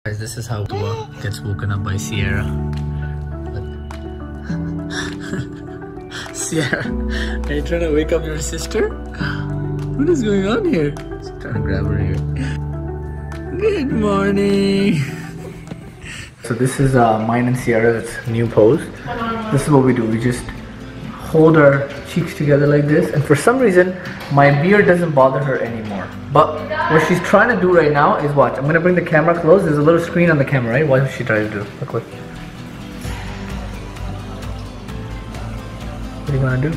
Guys, this is how Dua gets woken up by Sierra. Sierra, are you trying to wake up your sister? What is going on here? Just trying to grab her here. Good morning. So this is mine and Sierra's new pose. This is what we do. We just hold our cheeks together like this, and for some reason my beard doesn't bother her anymore. But what she's trying to do right now is watch. I'm gonna bring the camera close. There's a little screen on the camera, right? What is she trying to do? Look what. What are you gonna do?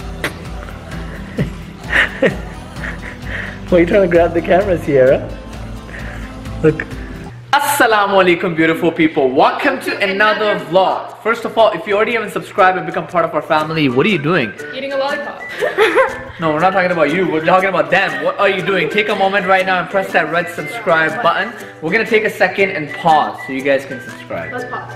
Why are you trying to grab the camera, Sierra? Look. Assalamu alaikum, beautiful people. Welcome to another vlog. First of all, if you already haven't subscribed and become part of our family, what are you doing? Eating a lollipop. No, we're not talking about you. We're talking about them. What are you doing? Take a moment right now and press that red subscribe button. We're gonna take a second and pause so you guys can subscribe. Let's pause.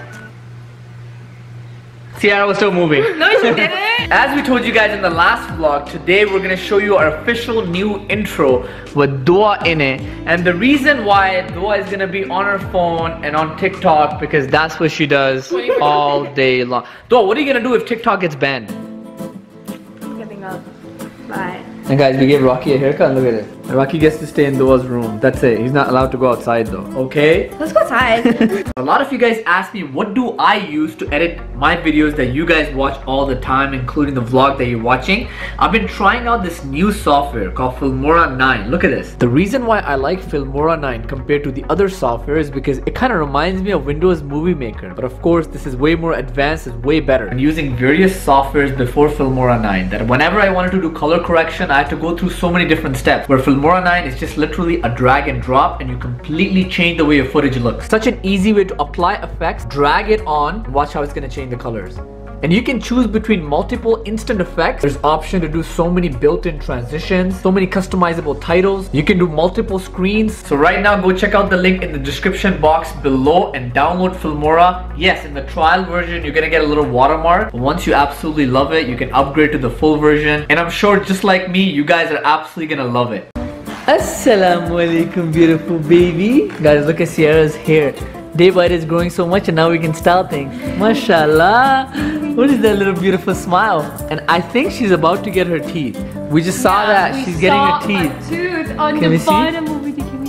Sierra was still moving. No, you didn't. As we told you guys in the last vlog, today we're gonna show you our official new intro with Dua in it. And the reason why Dua is gonna be on her phone and on TikTok, because that's what she does all day long. Dua, what are you gonna do if TikTok gets banned? Giving up. Bye. And guys, we gave Rocky a haircut, look at it. And Rocky gets to stay in Dua's room. That's it. He's not allowed to go outside though, okay? Let's go outside. A lot of you guys ask me, what do I use to edit my videos that you guys watch all the time, including the vlog that you're watching? I've been trying out this new software called Filmora 9. Look at this. The reason why I like Filmora 9 compared to the other software is because it kind of reminds me of Windows Movie Maker. But of course, this is way more advanced, it's way better. I'm using various softwares before Filmora 9 that whenever I wanted to do color correction, I had to go through so many different steps. Where Filmora 9 is just literally a drag and drop, and you completely change the way your footage looks. Such an easy way to apply effects, drag it on, and watch how it's gonna change the colors. And you can choose between multiple instant effects. There's option to do so many built-in transitions, so many customizable titles. You can do multiple screens. So right now, go check out the link in the description box below and download Filmora. Yes, in the trial version, you're gonna get a little watermark. But once you absolutely love it, you can upgrade to the full version. And I'm sure just like me, you guys are absolutely gonna love it. Assalamu alaikum, beautiful baby. Guys, look at Sierra's hair. Day by day is growing so much, and now we can style things. Mashallah. What is that little beautiful smile? And I think she's about to get her teeth. We just saw that she's getting her teeth. A tooth on Can the we see? bottom of it. Can we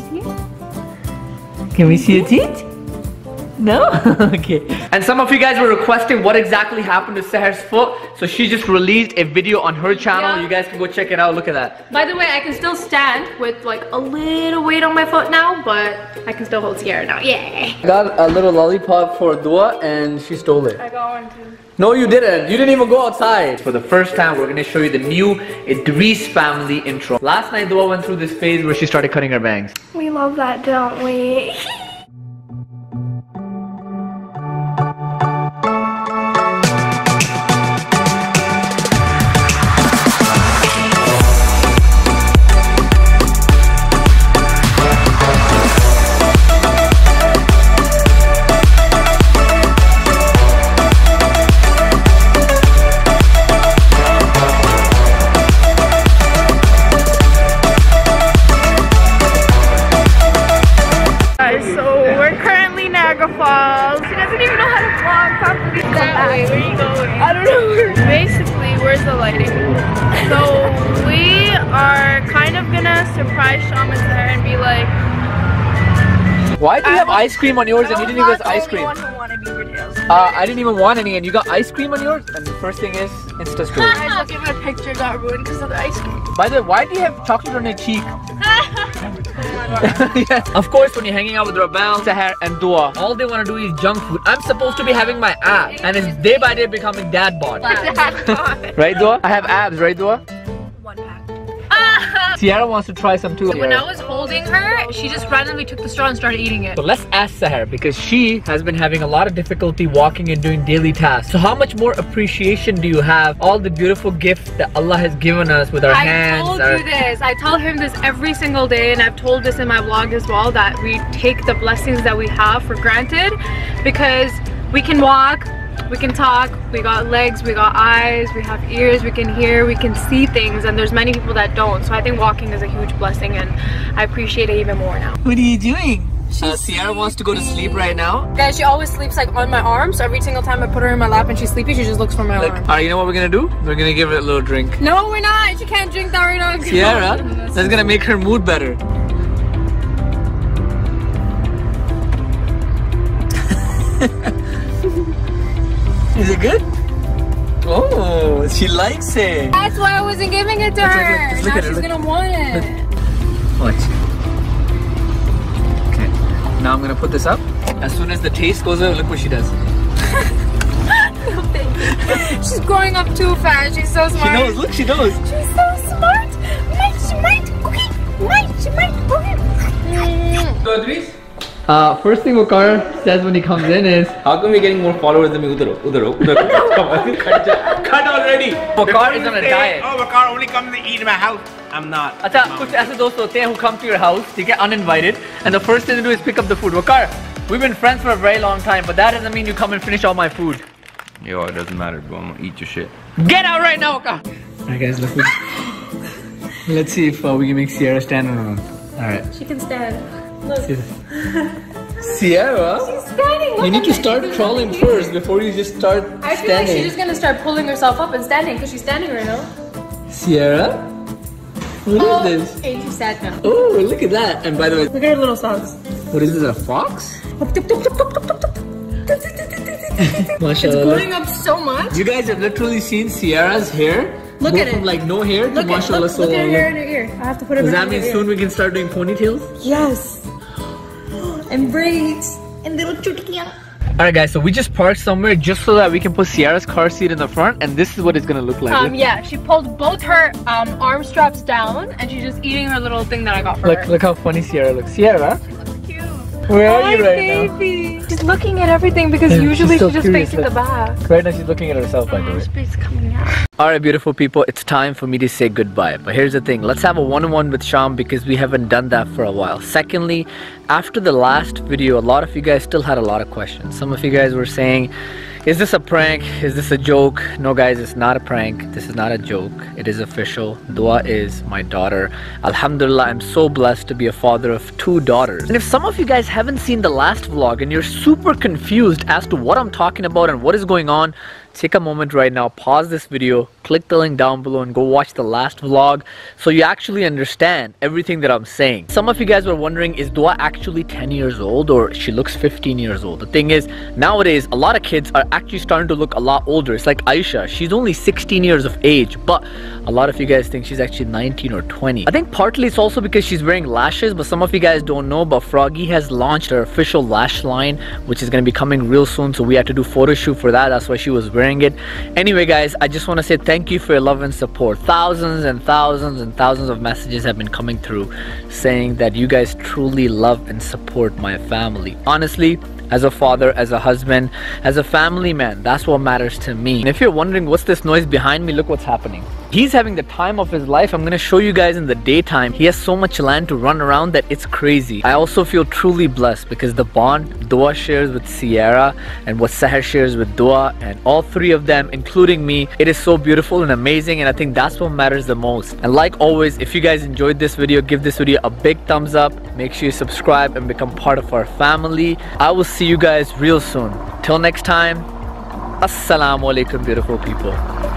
see? Can we see your teeth? No? Okay. And some of you guys were requesting what exactly happened to Seher's foot. So she just released a video on her channel. Yeah. You guys can go check it out. Look at that. By the way, I can still stand with like a little weight on my foot now, but I can still hold Sierra now. Yay! I got a little lollipop for Dua and she stole it. I got one too. No, you didn't. You didn't even go outside. For the first time, we're going to show you the new Idris family intro. Last night, Dua went through this phase where she started cutting her bangs. We love that, don't we? Falls. She doesn't even know how to vlog properly. That way, where are you going? I don't know. Basically, where's the lighting? So we are kind of gonna surprise Sham and Seher and be like, why do you have ice cream on yours and you didn't even have ice cream? I didn't even want any and you got ice cream on yours? And the first thing is Insta story. I look at my picture got ruined because of the ice cream. By the way, why do you have chocolate on your cheek? Yeah. Of course, when you're hanging out with Rabel, Seher and Dua, all they want to do is junk food. I'm supposed to be having my abs, and it's day by day becoming dad bod. Right, Dua? I have abs, right, Dua? One pack. Sierra wants to try some too. When I was holding her, she just randomly took the straw and started eating it. So let's ask Seher, because she has been having a lot of difficulty walking and doing daily tasks. So how much more appreciation do you have all the beautiful gifts that Allah has given us with our hands? I told you this. I tell him this every single day, and I've told this in my vlog as well, that we take the blessings that we have for granted because we can walk, we can talk, we got legs, we got eyes, we have ears, we can hear, we can see things, and there's many people that don't. So I think walking is a huge blessing, and I appreciate it even more now. What are you doing? Sierra wants to go to sleep right now. Guys, she always sleeps like on my arm, so every single time I put her in my lap and she's sleepy, she just looks for my arm. Alright, you know what we're gonna do? We're gonna give her a little drink. No, we're not. She can't drink that right now. Sierra, that's gonna make her mood better. Is it good? Oh, she likes it. That's why I wasn't giving it to her. Look Now at her, she's gonna want it. Watch. Okay. Now I'm gonna put this up. As soon as the taste goes out, look what she does. She's growing up too fast. She's so smart. She knows. Look, she knows. She's so smart. She might. Okay. She might. Okay. First thing Waqar says when he comes in is, how come we're getting more followers than me? Udhar. Cut already. Waqar is on a diet. Oh, Waqar only comes to eat in my house. I'm not. अच्छा कुछ ऐसे दोस्त होते हैं who come to your house, ठीक है, uninvited, and the first thing they do is pick up the food. Waqar, we've been friends for a very long time, but that doesn't mean you come and finish all my food. Yo, it doesn't matter, bro. I'm gonna eat your shit. Get out right now, Waqar. Alright guys, let's see if we can make Sierra stand on her own. Alright. She can stand. Look. Sierra, She's standing. Look you need at to her. start crawling first before you just start I feel like standing. she's just gonna start pulling herself up and standing because she's standing right now. Sierra, what is this? Ain't she sad now? Oh, look at that. And by the way, Look at her little socks. what is this, a fox? It's Mashallah. growing up so much. You guys have literally seen Sierra's hair Look go at from it. like no hair to Look mashallah so at her long. hair in her ear. I have to put her Does back that in mean her soon ear. we can start doing ponytails? Yes. And braids. And little chutikia. Alright guys, so we just parked somewhere just so that we can put Sierra's car seat in the front, and this is what it's gonna look like. Yeah, she pulled both her arm straps down and she's just eating her little thing that I got for her. Look how funny Sierra looks. Sierra, She looks cute. where are you right now? baby. She's looking at everything because Yeah, usually she's so she's just curious, facing the back. Right now she's looking at herself, by the way. Space coming out. Alright beautiful people, it's time for me to say goodbye. But here's the thing, let's have a one-on-one with Sham because we haven't done that for a while. Secondly, after the last video, a lot of you guys still had a lot of questions. Some of you guys were saying, is this a prank? Is this a joke? No guys, it's not a prank. This is not a joke. It is official. Dua is my daughter. Alhamdulillah, I'm so blessed to be a father of 2 daughters. And if some of you guys haven't seen the last vlog and you're super confused as to what I'm talking about and what is going on, take a moment right now, pause this video, click the link down below and go watch the last vlog so you actually understand everything that I'm saying. Some of you guys were wondering, is Dua actually 10 years old or she looks 15 years old? The thing is, nowadays a lot of kids are actually starting to look a lot older. It's like Aisha, she's only 16 years of age, but a lot of you guys think she's actually 19 or 20. I think partly it's also because she's wearing lashes, but some of you guys don't know, but Froggy has launched her official lash line, which is going to be coming real soon, so we had to do photo shoot for that. That's why she was wearing it. Anyway guys, I just want to say thank you for your love and support. Thousands and thousands and thousands of messages have been coming through saying that you guys truly love and support my family. Honestly, as a father, as a husband, as a family man, that's what matters to me. And if you're wondering what's this noise behind me, look what's happening. He's having the time of his life. I'm gonna show you guys in the daytime. He has so much land to run around that it's crazy. I also feel truly blessed because the bond Dua shares with Sierra and what Seher shares with Dua, and all 3 of them, including me, it is so beautiful and amazing, and I think that's what matters the most. And like always, if you guys enjoyed this video, give this video a big thumbs up. Make sure you subscribe and become part of our family. I will see you guys real soon. Till next time, Assalamu alaikum beautiful people.